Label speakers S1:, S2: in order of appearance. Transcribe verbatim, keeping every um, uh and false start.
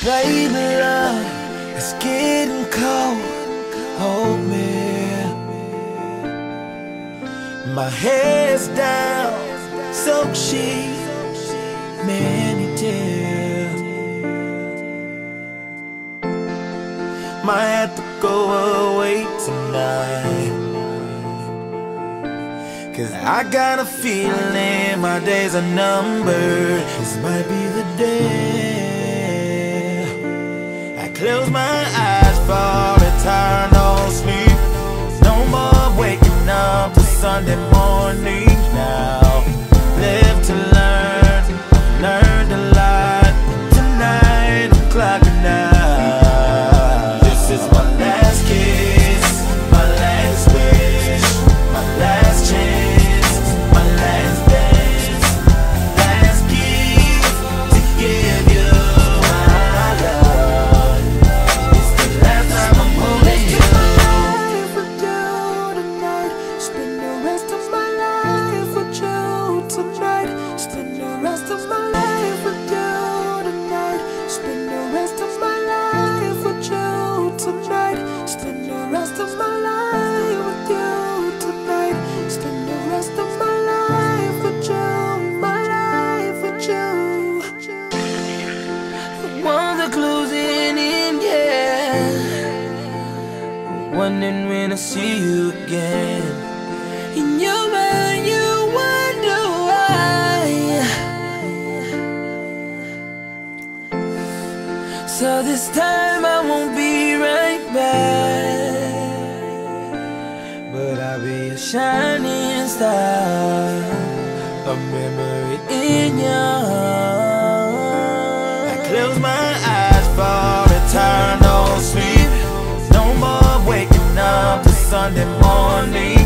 S1: Baby love, it's getting cold. Hold me. My head's down, soak sheets, many tears. Might have to go away tonight, 'cause I got a feeling my days are numbered. This might be the day I close my eyes for eternal sleep. No more waking up to Sunday morning now. Live to learn, learned a lot. Tonight I'm clocking out. This is my last kiss, my last wish, my last chance, my last dance, last gift to give you my love. It's the last time I'm holding you. Spend the rest of my life with you tonight. Spend the rest of my life with you tonight. Spend the rest of my life with you tonight. Spend the rest of my life with you tonight. Spend the rest of my life with you, my life with you. The ones are closing in, yeah. Wondering when I see you again. In your mind, you wonder why. So this time I won't be right back, but I'll be a shining star, a memory in your heart. I close my eyes for eternal sleep. No more waking up to Sunday morning.